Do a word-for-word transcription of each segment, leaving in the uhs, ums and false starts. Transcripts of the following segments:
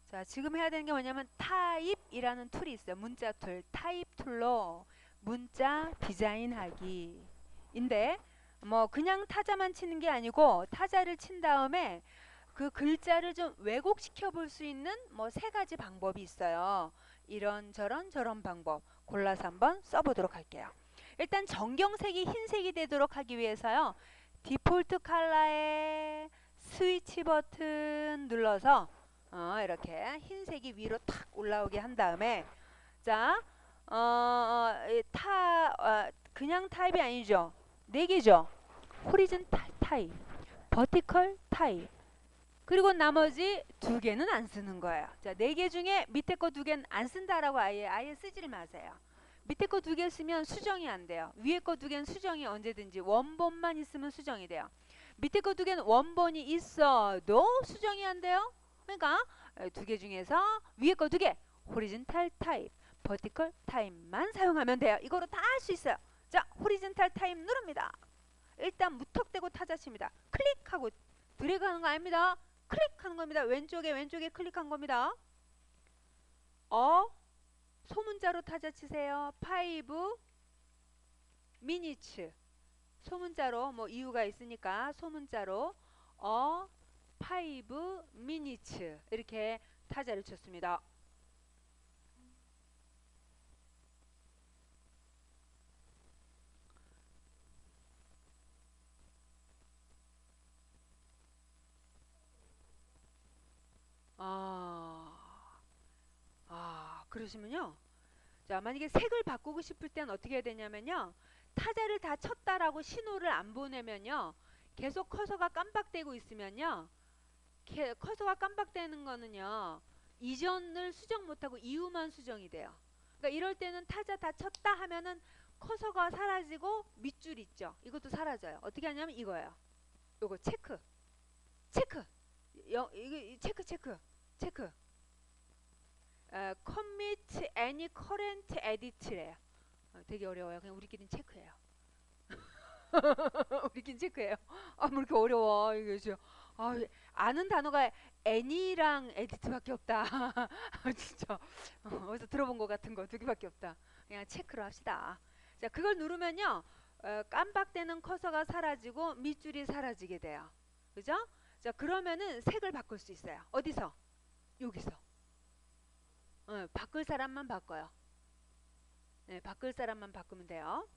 자, 지금 해야 되는 게 뭐냐면 타입이라는 툴이 있어요. 문자 툴. 타입 툴로 문자 디자인하기. 인데 뭐 그냥 타자만 치는 게 아니고 타자를 친 다음에 그 글자를 좀 왜곡시켜 볼 수 있는 뭐 세 가지 방법이 있어요. 이런 저런 저런 방법 골라서 한번 써보도록 할게요. 일단 정경색이 흰색이 되도록 하기 위해서요. 디폴트 컬러의 스위치 버튼 눌러서 어, 이렇게 흰색이 위로 탁 올라오게 한 다음에 자, 어, 어, 타, 어, 그냥 타입이 아니죠. 네 개죠. 호리즌탈 타입, 버티컬 타입, 그리고 나머지 두 개는 안 쓰는 거예요. 자, 네 개 중에 밑에 거 두 개는 안 쓴다라고 아예 아예 쓰지를 마세요. 밑에 거 두 개 쓰면 수정이 안 돼요. 위에 거 두 개는 수정이 언제든지 원본만 있으면 수정이 돼요. 밑에 거 두 개는 원본이 있어도 수정이 안 돼요. 그러니까 두 개 중에서 위에 거 두 개 호리즌탈 타입, 버티컬 타입만 사용하면 돼요. 이거로 다 할 수 있어요. 자, 호리즌탈 타입 누릅니다. 일단 무턱대고 타자칩니다. 클릭하고 드래그하는 거 아닙니다. 클릭하는 겁니다. 왼쪽에 왼쪽에 클릭한 겁니다. 어 소문자로 타자치세요. 파이브 미니츠 소문자로 뭐 이유가 있으니까 소문자로 어 파이브 미니츠 이렇게 타자를 쳤습니다. 아, 아 그러시면요. 자, 만약에 색을 바꾸고 싶을 땐 어떻게 해야 되냐면요. 타자를 다 쳤다라고 신호를 안 보내면요. 계속 커서가 깜빡대고 있으면요. 커서가 깜빡대는 거는요. 이전을 수정 못하고 이후만 수정이 돼요. 그러니까 이럴 때는 타자 다 쳤다 하면은 커서가 사라지고 밑줄 있죠. 이것도 사라져요. 어떻게 하냐면 이거예요. 요거 체크. 체크. 여, 이거 체크 체크. 체크. 어, commit any current edit래요. 어, 되게 어려워요. 그냥 우리끼리는 체크해요. 우리끼리 체크해요. 아, 뭐 이렇게 어려워. 이게 저, 아, 아는 단어가 any랑 edit밖에 없다. 진짜 어, 어디서 들어본 것 같은 거 두 개밖에 없다. 그냥 체크로 합시다. 자, 그걸 누르면요. 어, 깜빡대는 커서가 사라지고 밑줄이 사라지게 돼요. 그죠? 자, 그러면은 색을 바꿀 수 있어요. 어디서? 여기서. 어, 바꿀 사람만 바꿔요. 네, 바꿀 사람만 바꾸면 돼요.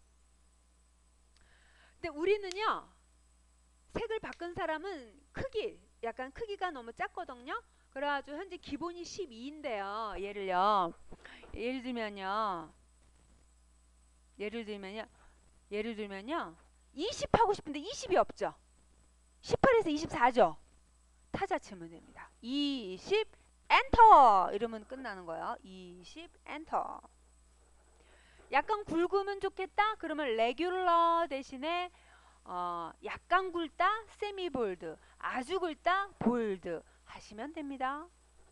근데 우리는요. 색을 바꾼 사람은 크기, 약간 크기가 너무 작거든요. 그래가지고 현재 기본이 십이인데요. 예를요. 예를 들면요. 예를 들면요. 예를 들면요. 이십 하고 싶은데 이십이 없죠. 십팔에서 이십사죠. 타자 치면 됩니다. 이십 엔터 이러면 끝나는 거예요. 이십 엔터. 약간 굵으면 좋겠다. 그러면 레귤러 대신에 어, 약간 굵다 세미 볼드, 아주 굵다 볼드 하시면 됩니다.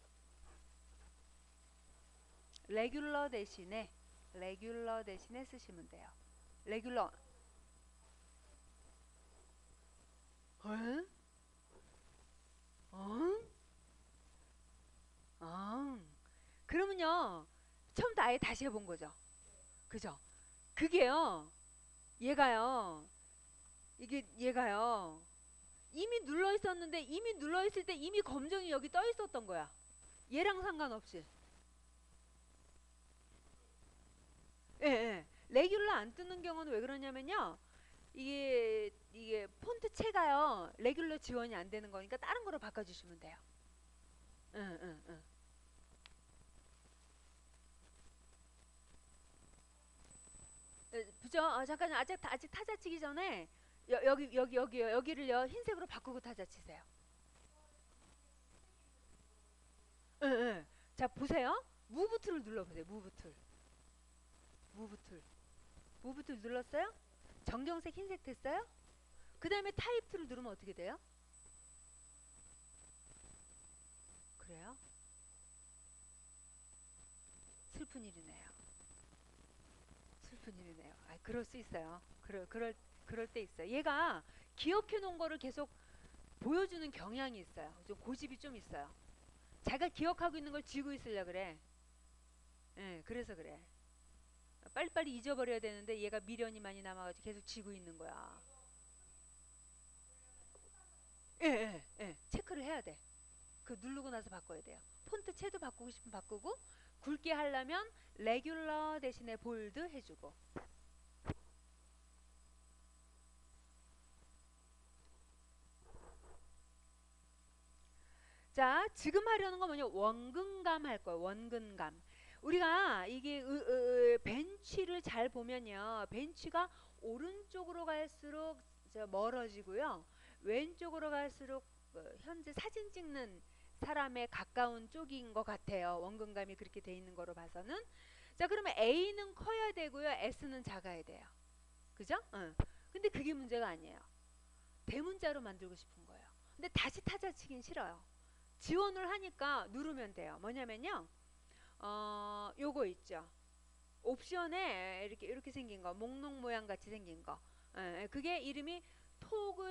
레귤러 대신에 레귤러 대신에 쓰시면 돼요. 레귤러. 어? 어? 어. 그러면요. 처음부터 아예 다시 해본 거죠. 그죠? 그게요. 얘가요. 이게 얘가요. 이미 눌러 있었는데 이미 눌러 있을 때 이미 검정이 여기 떠 있었던 거야. 얘랑 상관없이. 예, 예. 레귤러 안 뜨는 경우는 왜 그러냐면요. 이게 이게 폰트 채가요. 레귤러 지원이 안 되는 거니까 다른 거로 바꿔 주시면 돼요. 응, 응, 응. 그죠? 어, 잠깐 아직 아직 타자 치기 전에 여, 여기 여기 여기요. 여기를요. 흰색으로 바꾸고 타자 치세요. 응, 응. 자, 보세요. 무브 툴을 눌러 보세요. 무브 툴. 무브 툴. 무브 툴 눌렀어요? 정경색 흰색 됐어요? 그다음에 타입 툴을 누르면 어떻게 돼요? 그래요? 슬픈 일이네요. 슬픈 일이네요. 아, 그럴 수 있어요. 그럴 그럴 그럴 때 있어요. 얘가 기억해 놓은 거를 계속 보여주는 경향이 있어요. 좀 고집이 좀 있어요. 자기가 기억하고 있는 걸 쥐고 있으려 그래. 예, 그래서 그래. 빨리빨리 잊어버려야 되는데 얘가 미련이 많이 남아가지고 계속 쥐고 있는 거야. 예, 예, 예. 체크를 해야 돼. 그 누르고 나서 바꿔야 돼요. 폰트 채도 바꾸고 싶으면 바꾸고, 굵게 하려면 레귤러 대신에 볼드 해주고. 자, 지금 하려는 건 뭐냐? 원근감 할 거예요. 원근감. 우리가 이게 으, 으, 벤치를 잘 보면요, 벤치가 오른쪽으로 갈수록 저 멀어지고요, 왼쪽으로 갈수록 어, 현재 사진 찍는 사람에 가까운 쪽인 것 같아요. 원근감이 그렇게 돼 있는 거로 봐서는. 자, 그러면 A는 커야 되고요, S는 작아야 돼요. 그죠? 응. 근데 그게 문제가 아니에요. 대문자로 만들고 싶은 거예요. 근데 다시 타자 치긴 싫어요. 지원을 하니까 누르면 돼요. 뭐냐면요, 어, 요거 있죠. 옵션에 이렇게 이렇게 생긴 거, 목록 모양 같이 생긴 거. 예, 그게 이름이 토글,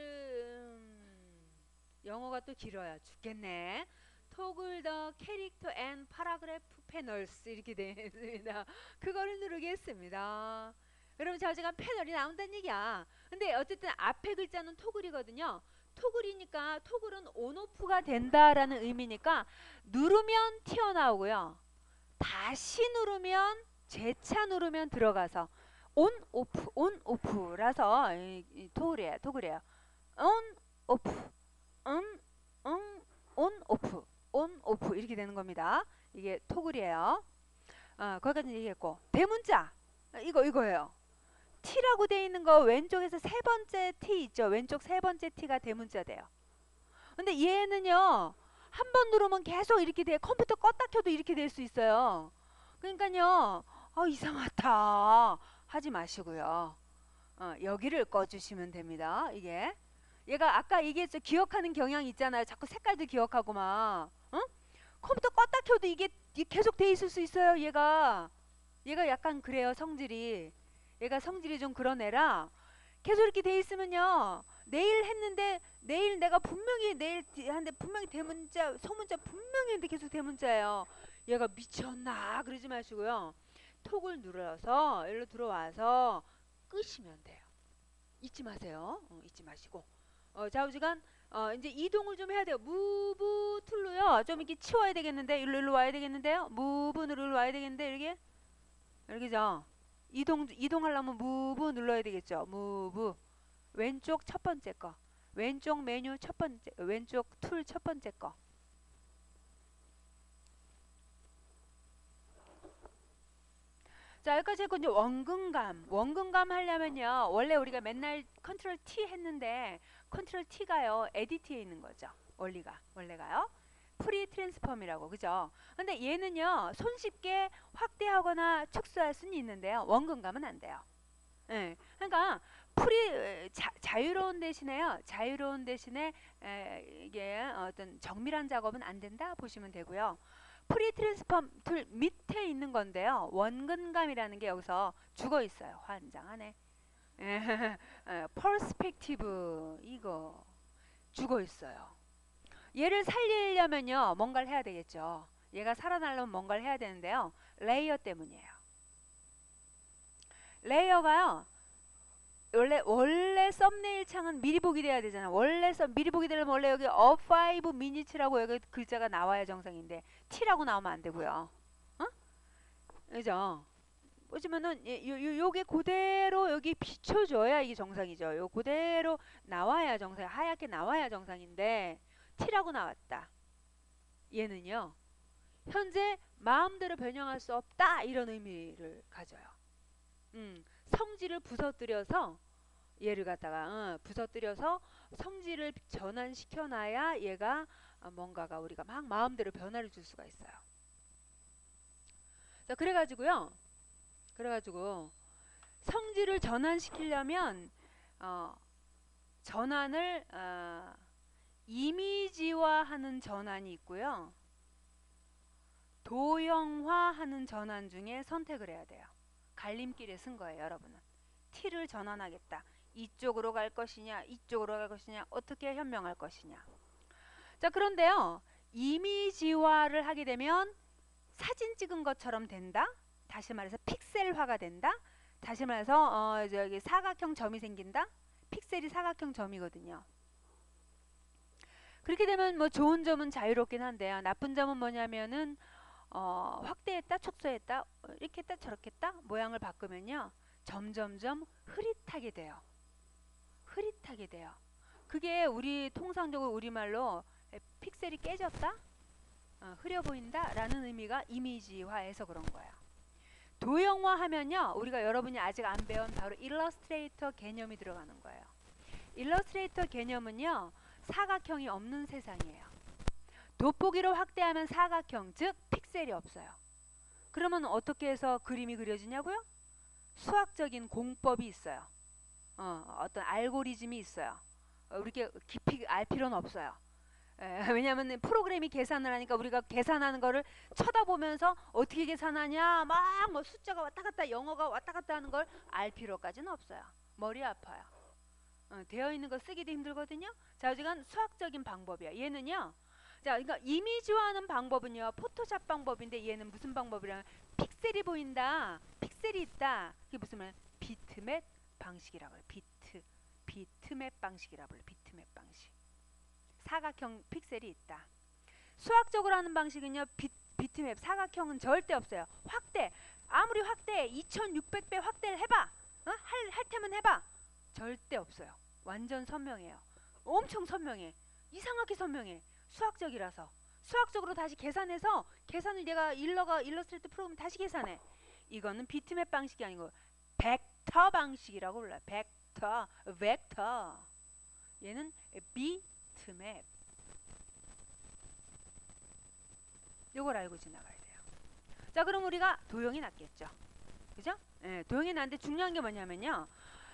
음, 영어가 또 길어요. 죽겠네. 토글 더 캐릭터 앤 파라그래프 패널스 이렇게 되어 있습니다. 그거를 누르겠습니다. 그러면 좌우지간 패널이 나온다는 얘기야. 근데 어쨌든 앞에 글자는 토글이거든요. 토글이니까 토글은 온오프가 된다라는 의미니까 누르면 튀어나오고요, 다시 누르면 재차 누르면 들어가서 온 오프 온 오프라서 이, 이 토글이에요. 토글이에요. 온 오프 음, 음, 온 오프 온 오프 이렇게 되는 겁니다. 이게 토글이에요. 어, 거기까지 얘기했고, 대문자 이거 이거예요. T라고 되어 있는 거 왼쪽에서 세 번째 T 있죠. 왼쪽 세 번째 T가 대문자 돼요. 근데 얘는요, 한 번 누르면 계속 이렇게 돼. 컴퓨터 껐다 켜도 이렇게 될 수 있어요. 그러니까요, 어, 이상하다 하지 마시고요, 어, 여기를 꺼주시면 됩니다. 이게 얘가 아까 얘기했죠. 기억하는 경향이 있잖아요. 자꾸 색깔도 기억하고 막, 어? 컴퓨터 껐다 켜도 이게, 이게 계속 돼 있을 수 있어요. 얘가 얘가 약간 그래요. 성질이 얘가 성질이 좀 그런 애라 계속 이렇게 돼 있으면요, 내일 했는데 내일 내가 분명히 내일 한데 분명히 대문자 소문자 분명히 했는데 계속 대문자예요. 얘가 미쳤나 그러지 마시고요, 톡을 눌러서 일로 들어와서 끄시면 돼요. 잊지 마세요. 어, 잊지 마시고, 어, 좌우지간 어, 이제 이동을 좀 해야 돼요. 무브 툴로요, 좀 이렇게 치워야 되겠는데, 일로 일로 와야 되겠는데요. 무브로 일로 와야 되겠는데, 이렇게 여기죠. 이동 이동하려면 무브 눌러야 되겠죠. 무브 왼쪽 첫 번째 거, 왼쪽 메뉴 첫 번째, 왼쪽 툴 첫 번째 거. 자, 여기까지 했고, 이제 원근감. 원근감 하려면요, 원래 우리가 맨날 컨트롤 T 했는데 컨트롤 T가요 에디트에 있는 거죠. 원리가 원래가요 프리 트랜스폼이라고, 그죠? 근데 얘는요, 손쉽게 확대하거나 축소할 수는 있는데요, 원근감은 안 돼요. 예, 그러니까 프리 자, 자유로운 대신에요, 자유로운 대신에 에, 이게 어떤 정밀한 작업은 안 된다 보시면 되고요. 프리 트랜스폼 툴 밑에 있는 건데요, 원근감이라는 게 여기서 죽어 있어요. 환장 안에 퍼스펙티브 이거 죽어 있어요. 얘를 살리려면요, 뭔가를 해야 되겠죠. 얘가 살아나려면 뭔가를 해야 되는데요, 레이어 때문이에요. 레이어가요, 원래 원래 썸네일 창은 미리 보기 돼야 되잖아. 원래 썸 미리 보기 되려면 원래 여기 어 파이브 미니츠라고 여기 글자가 나와야 정상인데 T라고 나오면 안 되고요. 어? 그죠? 보시면은 요, 요, 요게 그대로 여기 비춰줘야 이게 정상이죠. 요 그대로 나와야 정상, 하얗게 나와야 정상인데 T라고 나왔다. 얘는요, 현재 마음대로 변형할 수 없다 이런 의미를 가져요. 음, 성질을 부서뜨려서 얘를 갖다가 어, 부서뜨려서 성질을 전환시켜 놔야 얘가 어, 뭔가가 우리가 막 마음대로 변화를 줄 수가 있어요. 자, 그래가지고요, 그래가지고 성질을 전환시키려면 어, 전환을 어, 이미지화하는 전환이 있고요, 도형화하는 전환 중에 선택을 해야 돼요. 갈림길에 쓴 거예요, 여러분은. T를 전환하겠다. 이쪽으로 갈 것이냐, 이쪽으로 갈 것이냐, 어떻게 현명할 것이냐. 자, 그런데요, 이미지화 도형화를 하게 되면 사진 찍은 것처럼 된다. 다시 말해서 픽셀화가 된다. 다시 말해서 어, 저기 사각형 점이 생긴다. 픽셀이 사각형 점이거든요. 그렇게 되면 뭐 좋은 점은 자유롭긴 한데요. 나쁜 점은 뭐냐면은 어, 확대했다, 축소했다, 이렇게 했다, 저렇게 했다 모양을 바꾸면요. 점점점 흐릿하게 돼요. 흐릿하게 돼요. 그게 우리 통상적으로 우리말로 픽셀이 깨졌다, 어, 흐려 보인다 라는 의미가 이미지화해서 그런 거예요. 도형화 하면요, 우리가 여러분이 아직 안 배운 바로 일러스트레이터 개념이 들어가는 거예요. 일러스트레이터 개념은요, 사각형이 없는 세상이에요. 돋보기로 확대하면 사각형, 즉 픽셀이 없어요. 그러면 어떻게 해서 그림이 그려지냐고요? 수학적인 공법이 있어요. 어, 어떤 알고리즘이 있어요. 어, 이렇게 깊이 알 필요는 없어요. 에, 왜냐하면 프로그램이 계산을 하니까 우리가 계산하는 거를 쳐다보면서 어떻게 계산하냐, 막 뭐 숫자가 왔다 갔다, 영어가 왔다 갔다 하는 걸 알 필요까지는 없어요. 머리 아파요. 어, 되어 있는 거 쓰기도 힘들거든요. 자, 어쨌든 수학적인 방법이야. 얘는요. 자, 그러니까 이미지화하는 방법은요, 포토샵 방법인데 얘는 무슨 방법이냐면 픽셀이 보인다, 픽셀이 있다. 그게 무슨 말? 비트맵 방식이라고 해요. 비트, 비트맵 방식이라고 해요. 비트맵 방식. 사각형 픽셀이 있다. 수학적으로 하는 방식은요, 비, 비트맵, 사각형은 절대 없어요. 확대, 아무리 확대, 이천육백 배 확대를 해봐. 어? 할, 할 테면 해봐. 절대 없어요. 완전 선명해요. 엄청 선명해. 이상하게 선명해. 수학적이라서. 수학적으로 다시 계산해서 계산을 내가 일러가 일러스트레이터 프로그램 다시 계산해. 이거는 비트맵 방식이 아니고 벡터 방식이라고 불러요. 벡터, 벡터. 얘는 비트맵. 요걸 알고 지나가야 돼요. 자, 그럼 우리가 도형이 났겠죠. 그죠? 예, 도형이 났는데 중요한 게 뭐냐면요.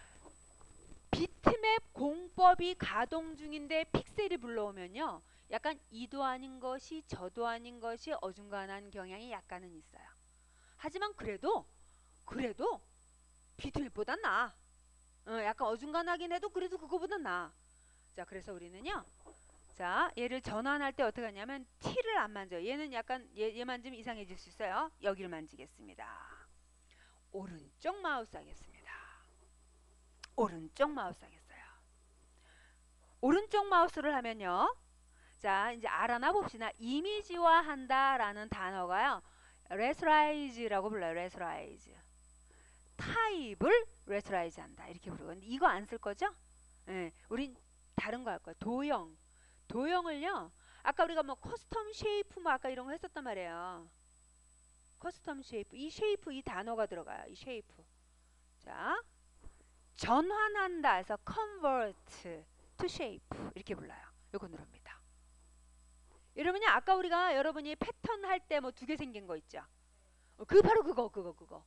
비트맵 공법이 가동 중인데 픽셀이 불러오면요. 약간 이도 아닌 것이 저도 아닌 것이 어중간한 경향이 약간은 있어요. 하지만 그래도 그래도 비트맵보다 나아. 어, 약간 어중간하긴 해도 그래도 그거보다 나아. 자, 그래서 우리는요. 자, 얘를 전환할 때 어떻게 하냐면 T를 안 만져요. 얘는 약간 얘, 얘 만지면 이상해질 수 있어요. 여기를 만지겠습니다. 오른쪽 마우스 하겠습니다. 오른쪽 마우스 하겠어요. 오른쪽 마우스를 하면요. 자, 이제 알아나 봅시다. 이미지화 한다라는 단어가요. 레스라이즈라고 불러요. 레스라이즈. 타입을 레스라이즈 한다. 이렇게 부르고. 근데 이거 안 쓸 거죠? 예. 우린 다른 거 할 거예요. 도형. 도형을요. 아까 우리가 뭐 커스텀 쉐이프 뭐 아까 이런 거 했었단 말이에요. 커스텀 쉐이프. 이 쉐이프 이 단어가 들어가요. 이 쉐이프. 자, 전환한다 해서 convert to shape 이렇게 불러요. 요거 누릅니다. 여러분이 아까 우리가 여러분이 패턴 할 때 뭐 두 개 생긴 거 있죠. 어, 그 바로 그거 그거 그거.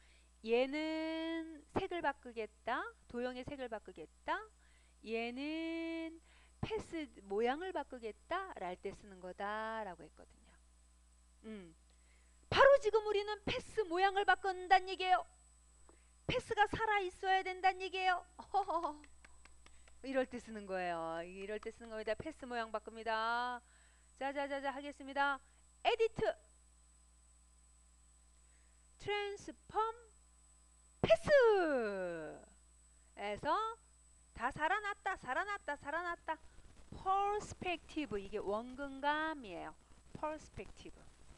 얘는 색을 바꾸겠다. 도형의 색을 바꾸겠다. 얘는 패스 모양을 바꾸겠다 랄 때 쓰는 거다라고 했거든요. 음. 바로 지금 우리는 패스 모양을 바꾼다는 얘기예요. 패스가 살아 있어야 된다는 얘기예요. 허허허. 이럴 때 쓰는 거예요. 이럴 때 쓰는 겁니다. 패스 모양 바꿉니다. 자자자자 하겠습니다. 에디트 트랜스폼 패스 에서 다 살아났다 살아났다 살아났다. 퍼스펙티브 이게 원근감이에요. 퍼스펙티브.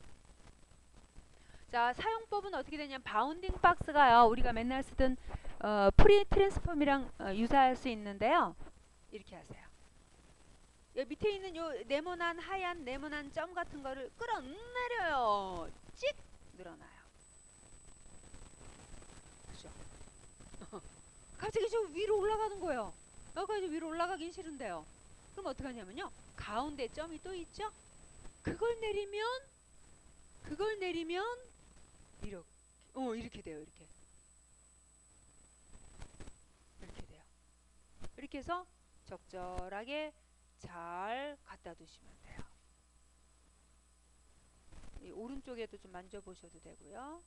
자, 사용법은 어떻게 되냐면 바운딩 박스가요. 우리가 맨날 쓰던 어, 프리 트랜스폼이랑 어, 유사할 수 있는데요. 이렇게 하세요. 여기 밑에 있는 요 네모난 하얀 네모난 점 같은 거를 끌어내려요. 찍 늘어나요. 그죠? 갑자기 저 위로 올라가는 거예요. 여기까지 위로 올라가긴 싫은데요. 그럼 어떻게 하냐면요. 가운데 점이 또 있죠? 그걸 내리면 그걸 내리면 이렇게 어 이렇게 돼요. 이렇게 이렇게 돼요. 이렇게 해서 적절하게 잘 갖다 두시면 돼요. 이 오른쪽에도 좀 만져보셔도 되고요.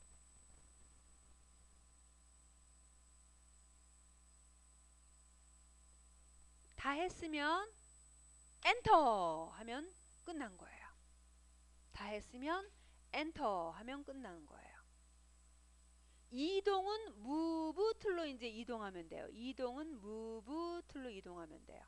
다 했으면 엔터 하면 끝난 거예요. 다 했 했으면 엔터 하면 끝나는 거예요. 이동은 move 툴로 이제 이동하면 돼요. 이동은 move 툴로 이동하면 돼요.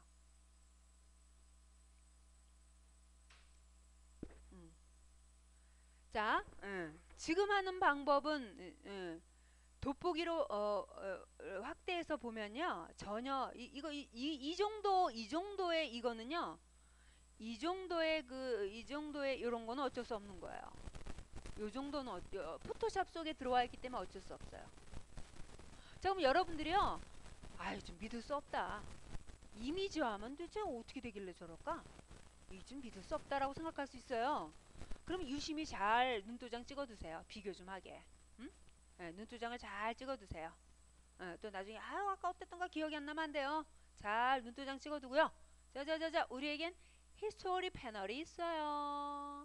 음. 자, 음. 지금 하는 방법은 음, 돋보기로 어, 어, 확대해서 보면요, 전혀 이, 이거 이, 이, 이 정도 이 정도의 이거는요, 이 정도의 그 이 정도의 이런 거는 어쩔 수 없는 거예요. 요 정도는 어, 포토샵 속에 들어와 있기 때문에 어쩔 수 없어요. 자, 그럼 여러분들이요, 아유 좀 믿을 수 없다. 이미지화하면 도대체 어떻게 되길래 저럴까? 이 좀 믿을 수 없다라고 생각할 수 있어요. 그럼 유심히 잘 눈도장 찍어두세요. 비교 좀 하게. 응? 네, 눈도장을 잘 찍어두세요. 네, 또 나중에 아유 아까 어땠던가 기억이 안 나면 안 돼요. 잘 눈도장 찍어두고요. 자자자자, 우리에겐 히스토리 패널이 있어요.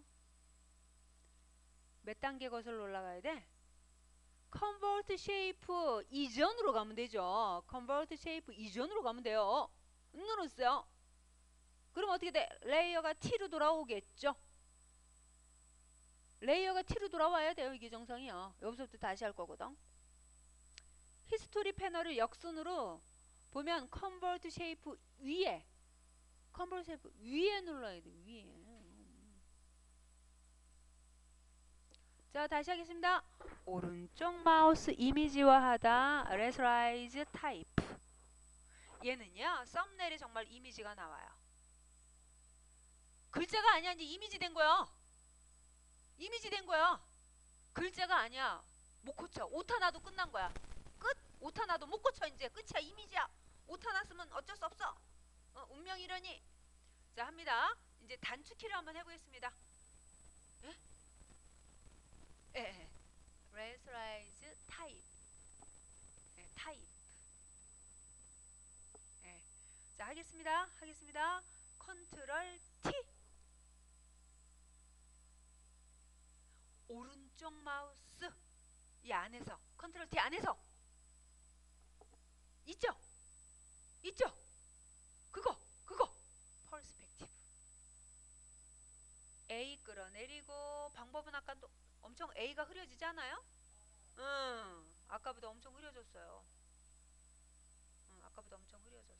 몇 단계 거슬러 올라가야 돼? 컨버트 쉐이프 이전으로 가면 되죠. 컨버트 쉐이프 이전으로 가면 돼요. 눌렀어요. 그럼 어떻게 돼? 레이어가 T로 돌아오겠죠. 레이어가 T로 돌아와야 돼요. 이게 정상이요. 여기서부터 다시 할 거거든. 히스토리 패널을 역순으로 보면 컨버트 쉐이프 위에, 컨버트 쉐이프 위에 눌러야 돼. 위에. 자, 다시 하겠습니다. 오른쪽 마우스 이미지화하다, 레서라이즈 타입. 얘는요, 썸네일에 정말 이미지가 나와요. 글자가 아니야. 이제 이미지 된 거야. 이미지 된 거야. 글자가 아니야. 못 고쳐. 오타 나도 끝난 거야. 끝. 오타 나도 못 고쳐. 이제 끝이야. 이미지야. 오타 났으면 어쩔 수 없어. 어, 운명이러니. 자, 합니다. 이제 단축키를 한번 해보겠습니다. 예? 예, 예. 레서라이즈 타입. 예, 타입. 예. 자, 하겠습니다. 하겠습니다. 컨트롤 T. 오른쪽 마우스 이 안에서, 컨트롤 T 안에서 있죠? 있죠? 그거 그거 퍼스펙티브. A 끌어내리고, 방법은 아까 또 엄청 A가 흐려지지 않아요? 응, 아까보다 엄청 흐려졌어요. 응, 아까보다 엄청 흐려졌어.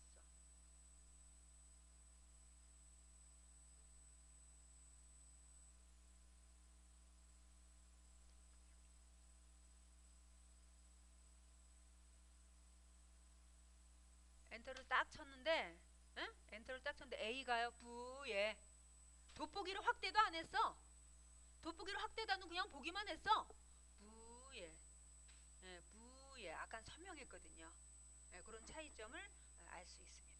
엔터를 딱 쳤는데, 응? 엔터를 딱 쳤는데 A가요 부에 돋보기를 확대도 안 했어. 돋보기를 확대도 안 하고 그냥 보기만 했어. 부에, 예, 부에 약간 선명했거든요. 예, 그런 차이점을 알 수 있습니다.